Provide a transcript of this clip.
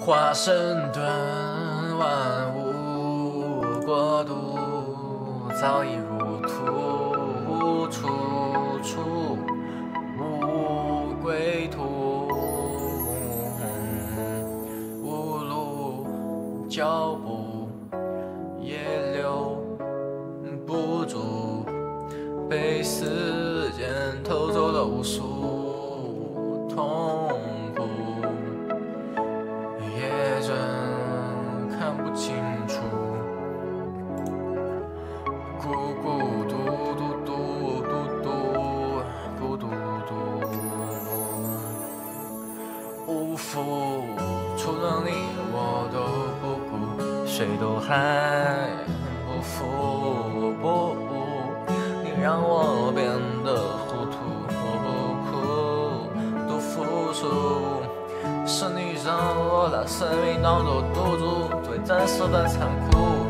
华盛顿万物国度，早已入土，处处无归途。无路脚步也留不住，被时间偷走了无数痛苦。也真看不清楚，孤孤独独独独独孤独独，无付出了你我都不顾，谁都还不服不，你让我变得糊涂，我不哭都服输。是你让我拿生命当作赌注，对真实的残酷。